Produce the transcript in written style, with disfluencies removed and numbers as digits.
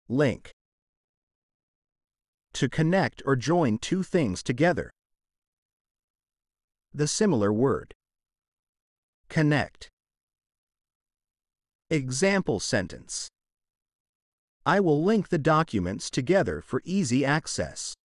Link. To connect or join two things together. The similar word. Connect. Example sentence. I will link the documents together for easy access.